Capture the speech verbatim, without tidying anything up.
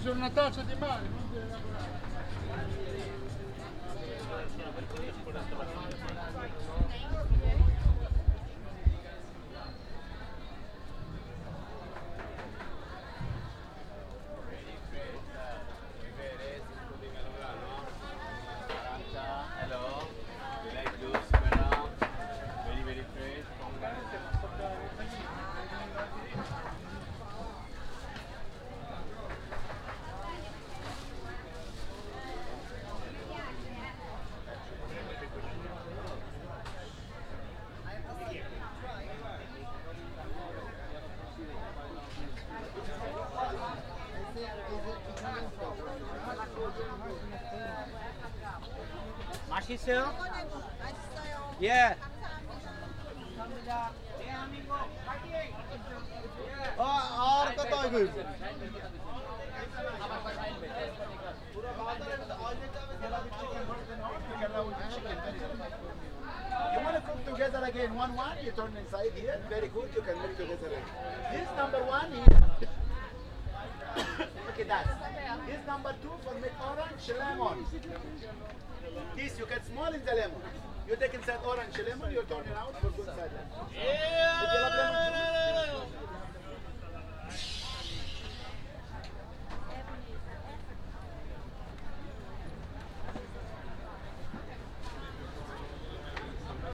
su una tazza di mare, non deve lavorare. Hello, you like juice, madam? Very, very fresh. 맛있어요? 맛있어요. 예. 감사합니다. 대한민국 파이팅! 아, 아, 또 이거. You want to cook together again, one one, you turn inside here, very good, you can make together again. This number one here. Look at that. This number two for make orange lemon. This you get small in the lemon. You take inside orange lemon, you turn it out for good side lemon. If you